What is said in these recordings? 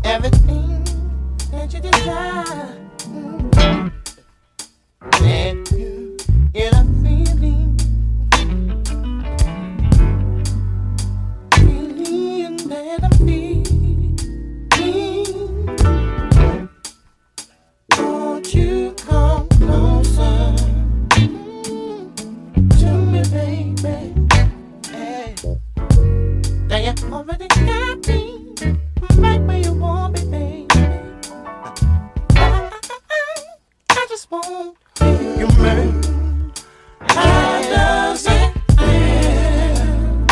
everything that you desire. And you get a feeling that I'm feeling. Won't you come closer to me, baby? Hey. Now you already got me right where you want me, baby. I just want you, man. How does it feel?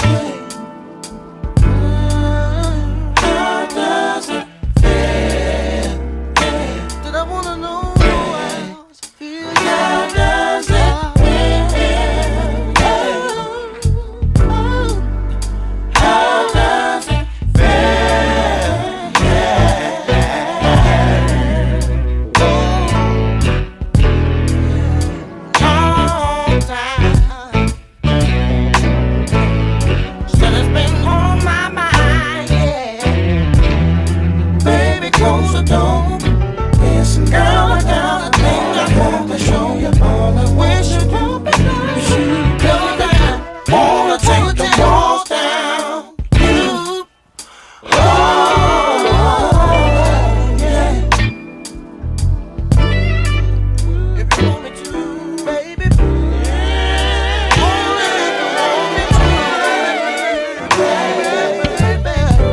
How does it feel? Did I wanna know how it feels? How does it feel? How does it close the door. Listen, girl, I got a thing I want to show you all. I wish you would be like you should go down. Wanna take the walls down. You, oh, yeah. If you want me to, baby, yeah. Only if you want me to, baby.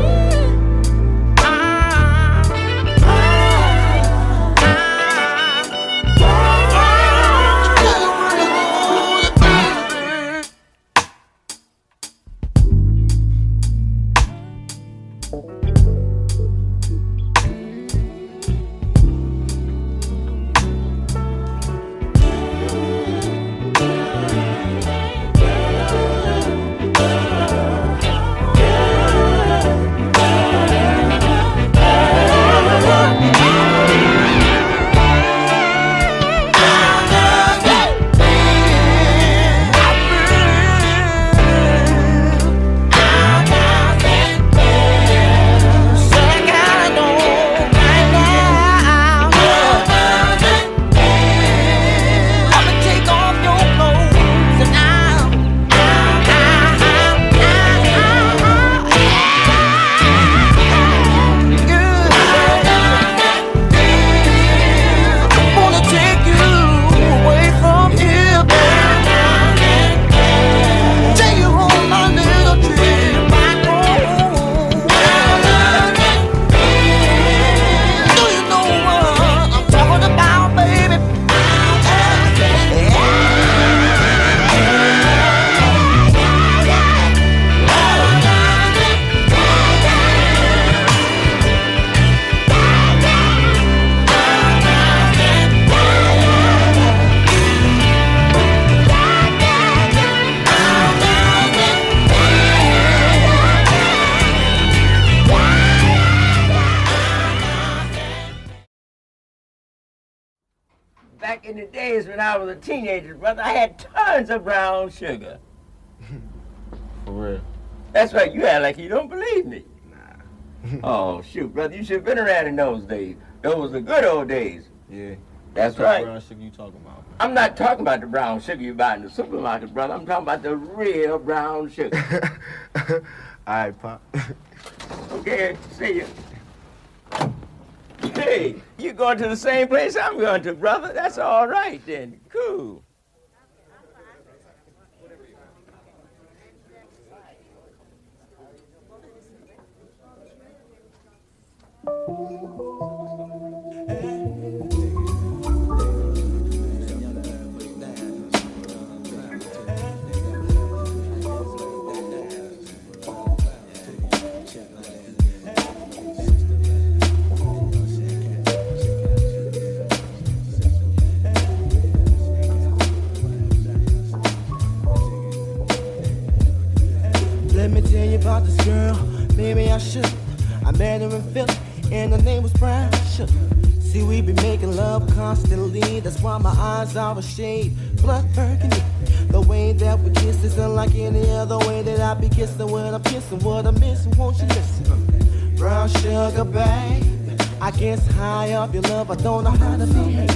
Back in the days when I was a teenager, brother, I had tons of brown sugar. For real? That's right, you act like you don't believe me. Nah. Oh, shoot, brother, you should have been around in those days. Those were the good old days. Yeah. That's What right. brown sugar you talking about? I'm not talking about the brown sugar you buy in the supermarket, brother. I'm talking about the real brown sugar. All right, Pop. Okay, see you. Hey, you going to the same place I'm going to, brother? That's all right then. Cool. Let me tell you about this girl, maybe I should. I met her in Philly, and her name was Brown Sugar. See, we be making love constantly, that's why my eyes are a shade blood burgundy. The way that we kiss is unlike any other way that I be kissing when I'm kissing. What I'm missing, won't you listen? Brown sugar, babe, I guess high off your love, I don't know how to behave.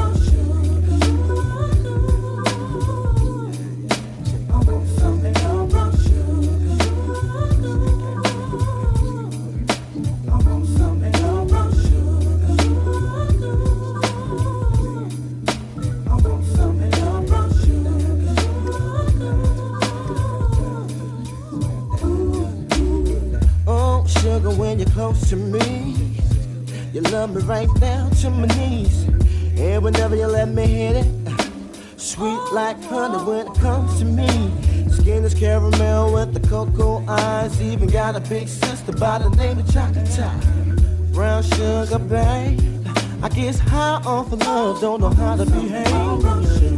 Oh, sugar, when you're close to me, you love me right down to my knees. And whenever you let me hit it, sweet like honey when it comes to me. Skin is caramel with the cocoa eyes. Even got a big sister by the name of Chocolate Top. Brown sugar, babe. I guess high off of love, don't know how to behave.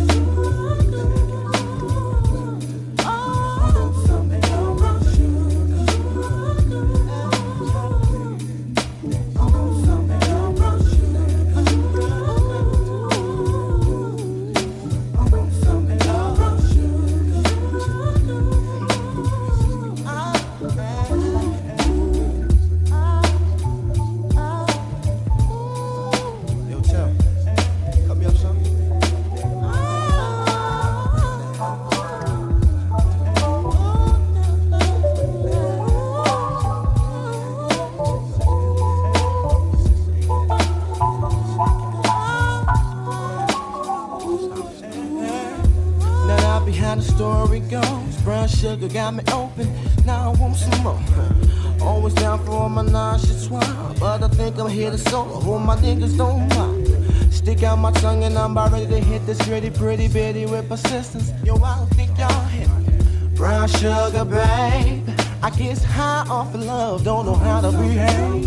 How the story goes, brown sugar got me open. Now I want some more. Always down for my nonchalant, but I think I'm here to solo. Hope my niggas don't mind. Stick out my tongue and I'm about ready to hit this pretty bitty with persistence. Yo, I don't think y'all hit me. Brown sugar, babe. I guess high off of love, don't know how to behave.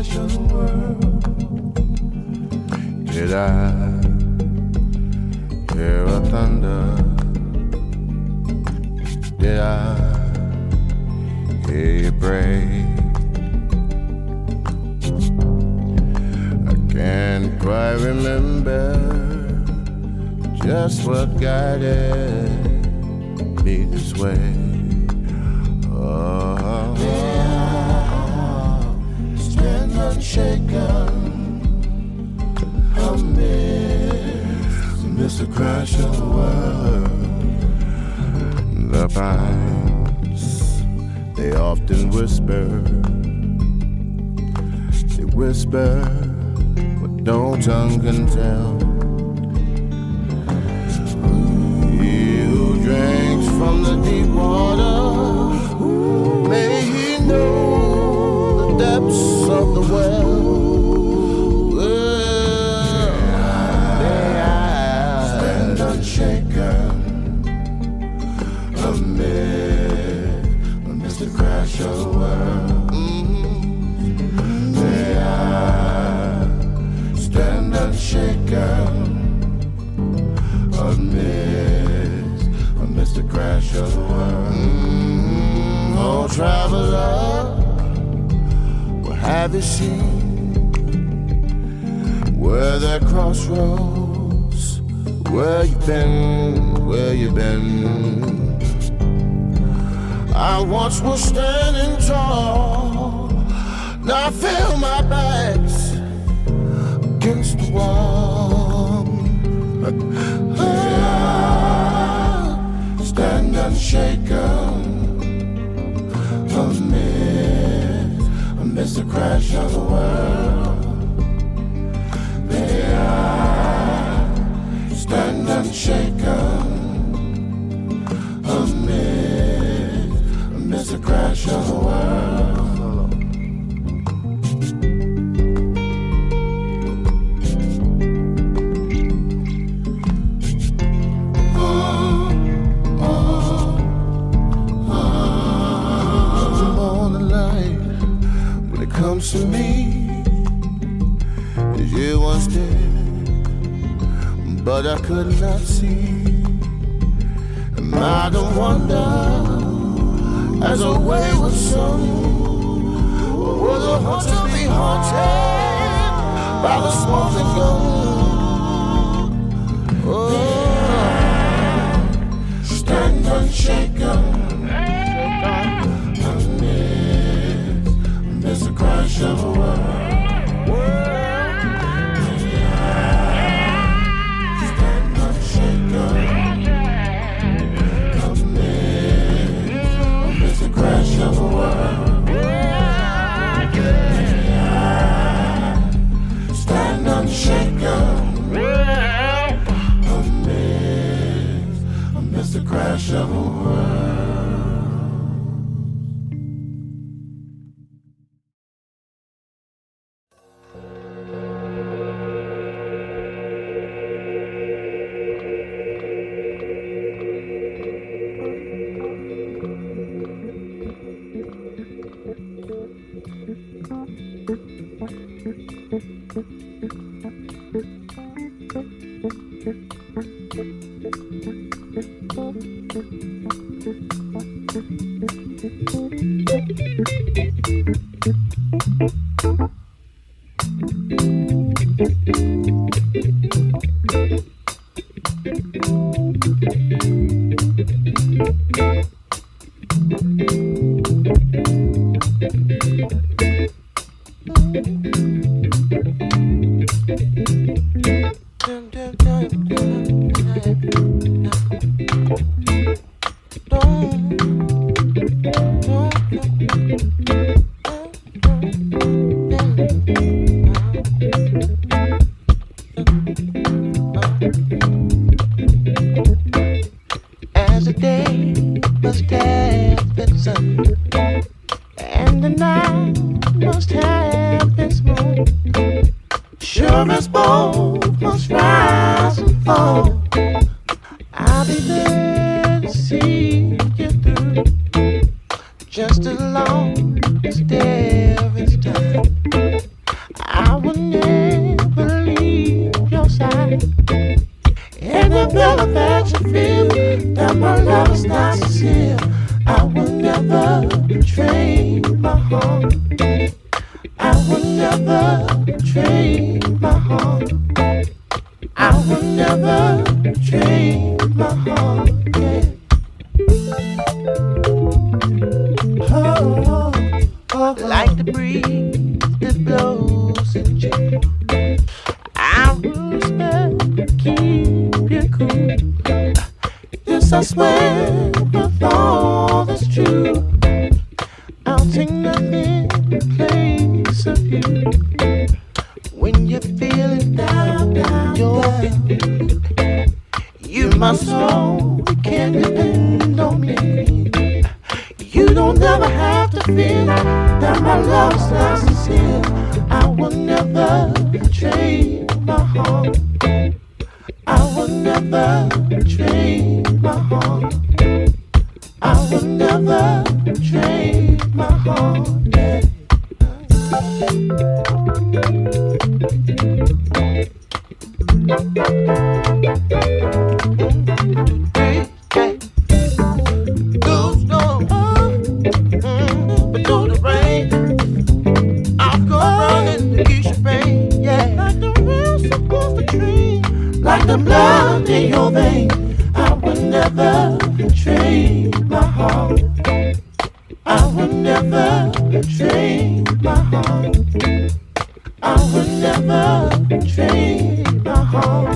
crash of the world. Did I hear a thunder? Did I hear you pray? I can't quite remember just what guided me this way. Oh, stand unshaken amidst the crash of the world. The pines, they often whisper. They whisper what no tongue can tell. He who drinks from the deep water, may he know the depths of the well. May I stand unshaken amidst the crash of the world. May I stand unshaken amidst the crash of the world. Oh, traveler, what have you seen? Where there crossroads, where you been, where you been? I once was standing tall, now I feel my back's against the wall. Stand unshaken amidst the crash of the world. May I stand unshaken amidst the crash of the world. Comes to me as you once did, but I could not see. Am I the wonder as a wayward son, or will the hunter be haunted by the smoking gun? Oh, stand unshaken. It's a crash of the world. Stand unshaken amidst the crash of the world. Stand unshaken amidst the crash of the world. As the day must have been sun, and the night must have been smooth, sure as both must rise and fall, I'll be there to see you through, just as long as there is time. fella that you feel that my love is not sincere. I will never betray my heart. I will never betray my heart. I will never betray my heart. Yeah. Oh, oh, like the breeze that blows in June. I will respect, keep you cool. Yes, I swear, with all that's true, I'll take nothing in place of you. When you're feeling down, you're feeling. You're my soul, you can depend on me. You don't ever have to feel that my love's not sincere. I will never betray my heart. I will never betray my heart. I will never betray my heart. Yeah. Like the blood in your vein, I will never betray my heart. I will never betray my heart. I will never betray my heart.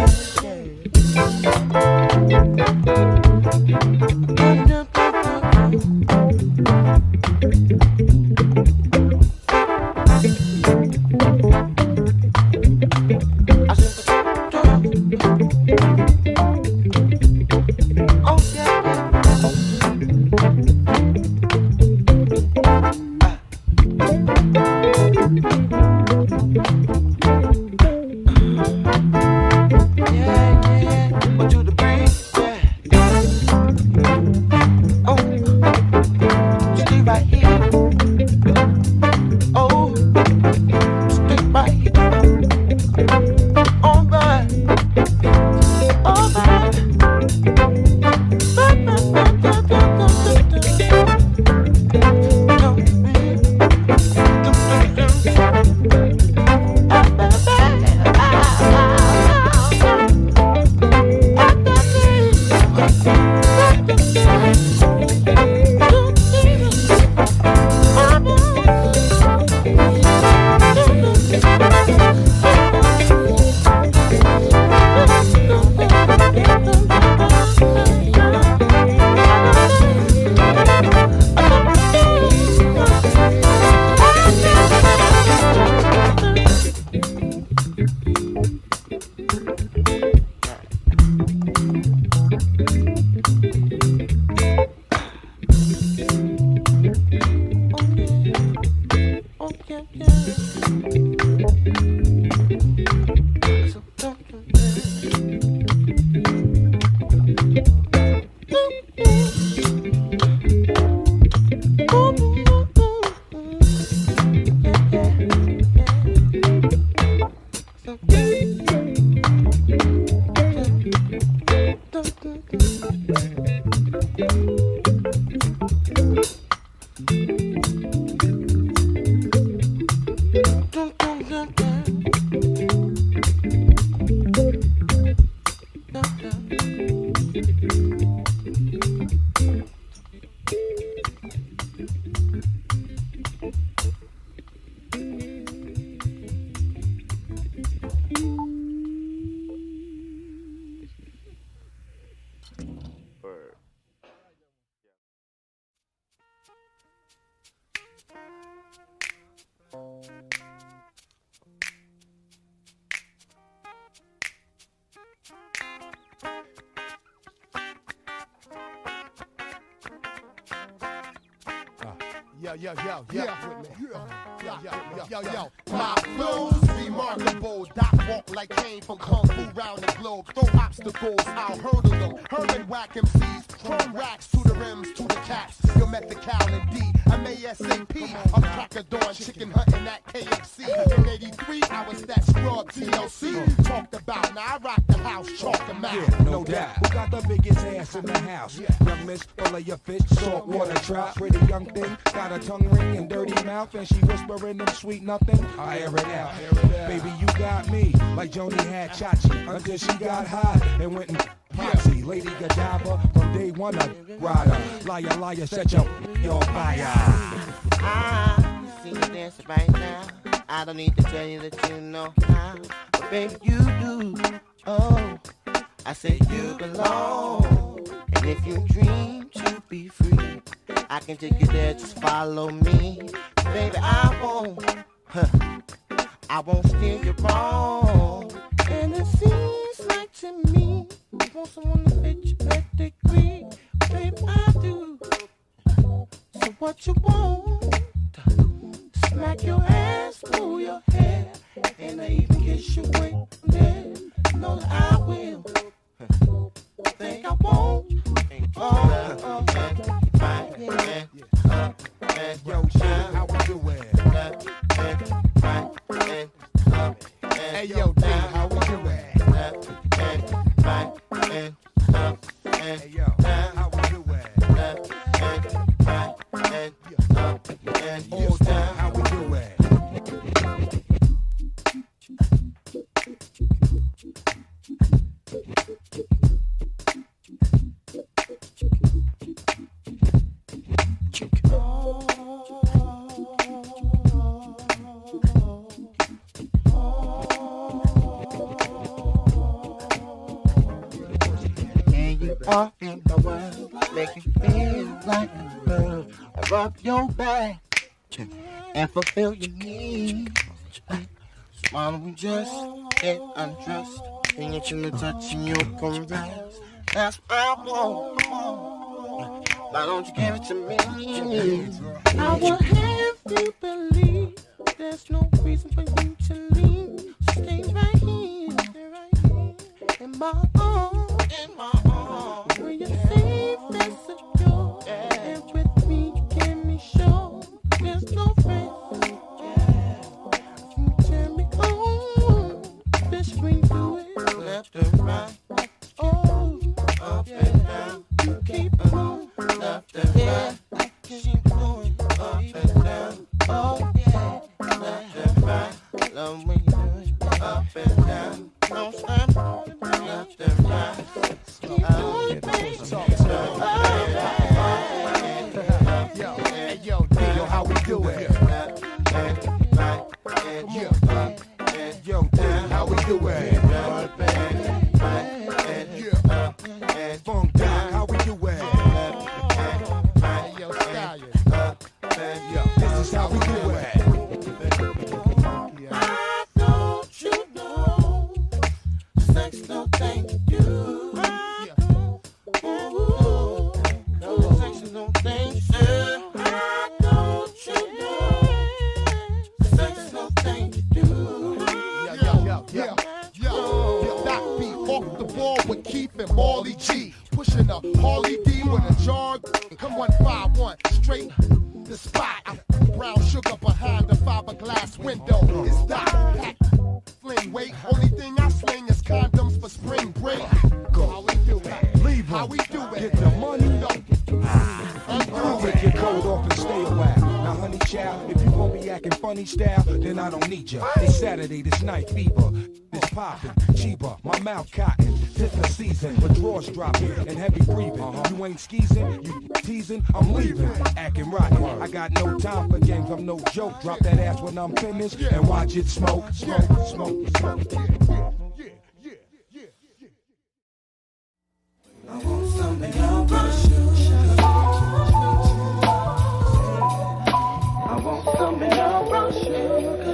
Yo. My flow's remarkable. Doc walk like came from Kung Fu round the globe. Throw obstacles, I'll hurdle them. Herman whack MCs. Chrome racks to the rims, to the caps. You'll met the cow and D. I'm ASAP. I'm crack of dawn, chicken hunting at KFC. In 83, I was that scrub TLC. Talked about, now I rock the house, chalk them out. Yeah, no doubt. Who got the biggest ass in the house? Young miss, full of your fish, salt water trout. Pretty young thing, got a tongue ring and dirty mouth, and she whispering them sweet nothing. I air it out. Baby, you got me, like Joni had Chachi, until she got high and went and posse. Lady Godiva, from day one a rider. Liar, liar, set your on fire. I see you dancing right now. I don't need to tell you that you know how, but baby you do. Oh, I say you belong. And if you dream to be free, I can take you there. Just follow me, baby. I won't steer you wrong. And it seems like to me, you want someone to fit your pedigree, baby. I do. So what you want? Smack your ass, pull your hair, and I even kiss you with there. Know that I will. Think I won't. Yo, shit, how we doing? Hey, yo, D, how we doing? Hey, yo, how we doing? All time, how we doing? Off in the world, make you feel like a girl. I rub your back and fulfill your needs. Why don't we just get undressed and get you to touch and you'll caress? That's what I want. Why don't you give it to me? I will have you believe there's no reason for you to leave. Stay right here, in my arms. Where you're safe and secure, and with me you can be sure there's no risk. You turn me on, bitch, when you do it left and right. Oh, up and down, you keep moving left and right. Keep going up and down. Oh yeah, left and right. Love when you do it up and down. Don't stop, left and right. Yo, how we do it? Yo, how we do it? Funk down, how we do it? Yo, Stallion. This is how we do it. I don't you know, sex no thing to do. Sex no thing to do. I don't you know, sex no thing to do. Yo, that beat off the ball with Keith and Marley G. Pushing a Harley D with a jog. Come 151 straight the spot. Brown sugar behind the fiberglass window. It's that fling weight. Only thing I sling is condoms for spring break. Go. How we do it? Leave How we do it? Get the money. No. Take your coat off and stay a while. Now, honey child, if you gon' be acting funny style, then I don't need ya. It's Saturday, this night fever. This poppin', cheaper, my mouth cotton. Tis the season, with drawers dropping and heavy breathing. You ain't skeezing, you teasing, I'm leaving. Acting rotten, I got no time for games, I'm no joke. Drop that ass when I'm finished and watch it smoke, smoke, smoke, smoke. I want something about you. I want something about you.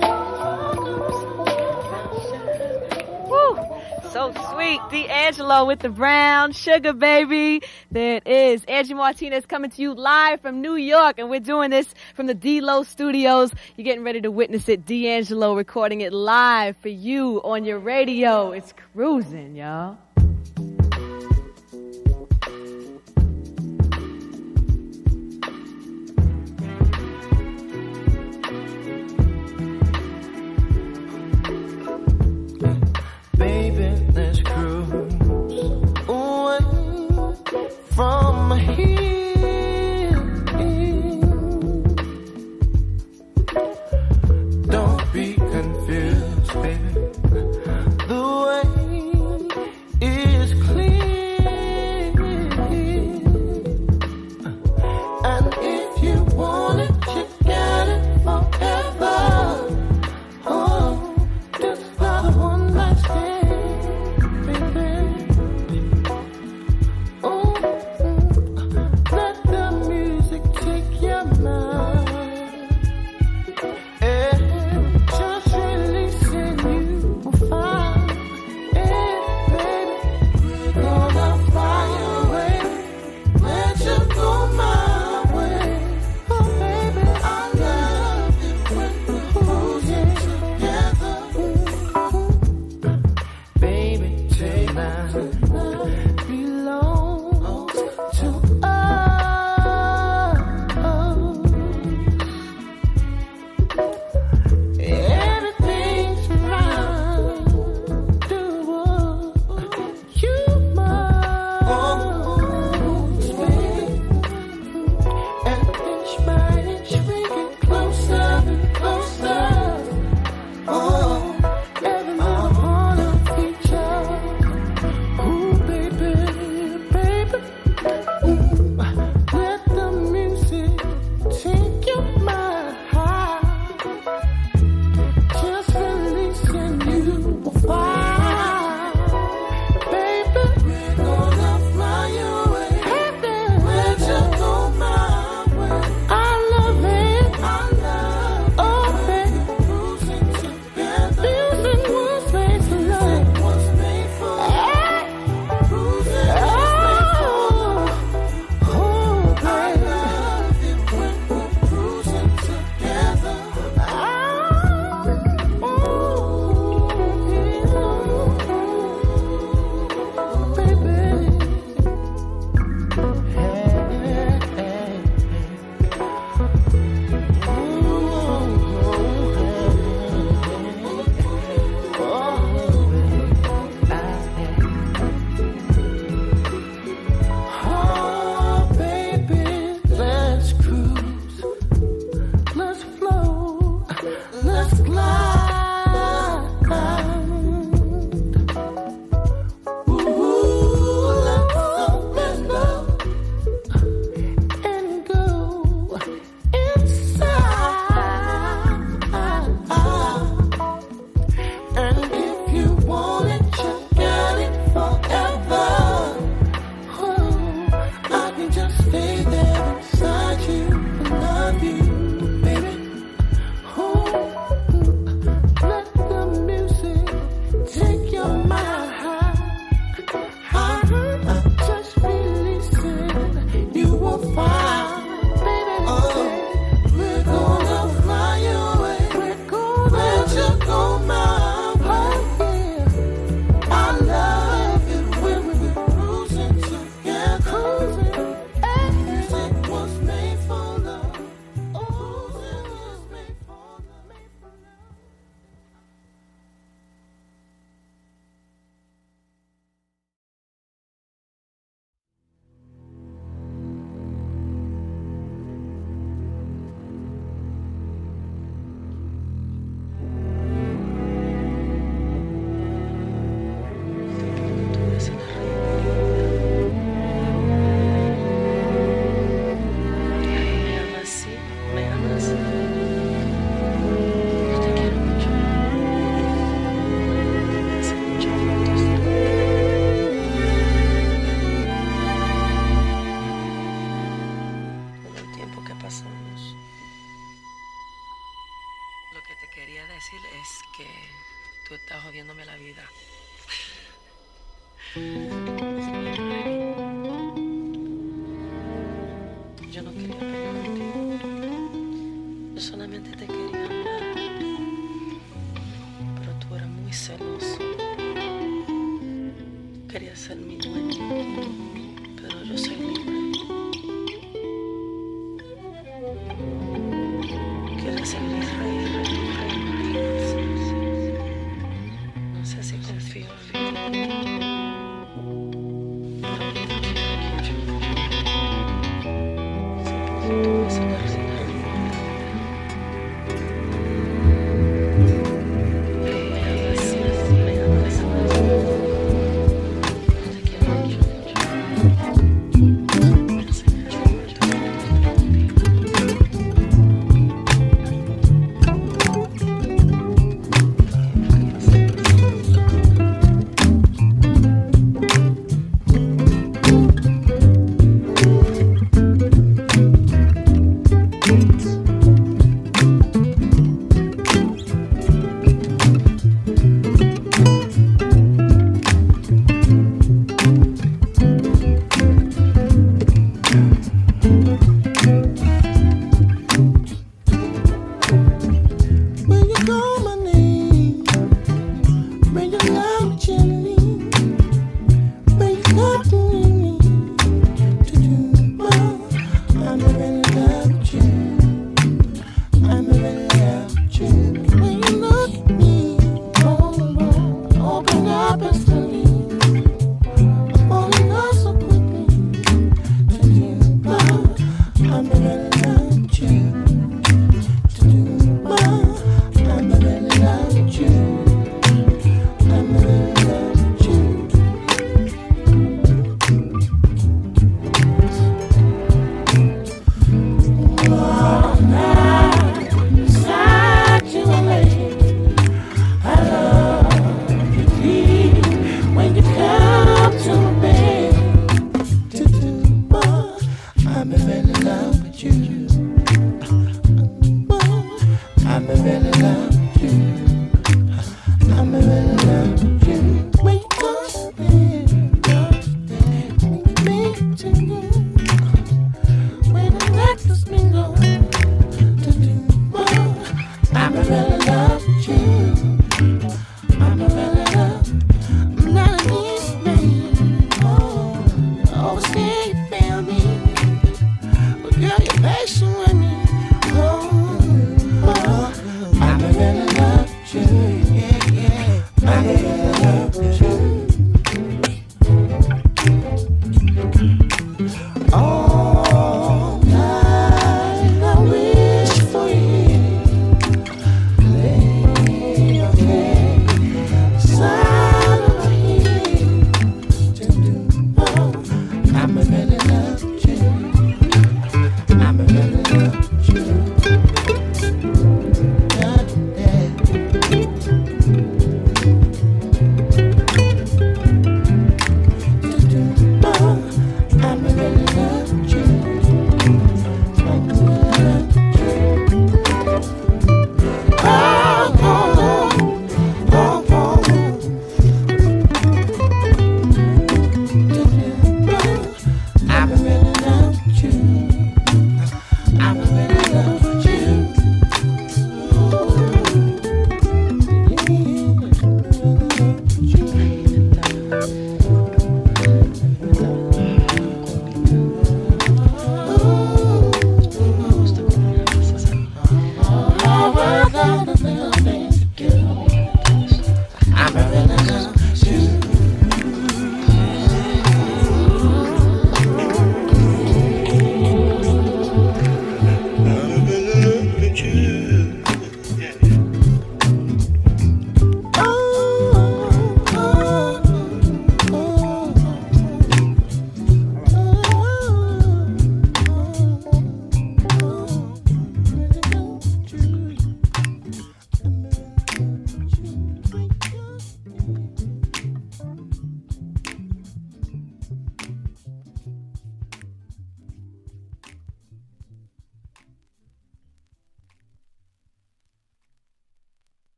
Woo! So sweet. D'Angelo with the brown sugar, baby. There it is. Angie Martinez coming to you live from New York, and we're doing this from the D-Lo Studios. You're getting ready to witness it. D'Angelo recording it live for you on your radio. It's cruising, y'all. Yo no quería pelear contigo. Yo solamente te quería amar. Pero tú eras muy celoso. Querías ser mi dueño. Pero yo soy libre. Quieres ser mi rey, tu rey. No sé si confío en ti.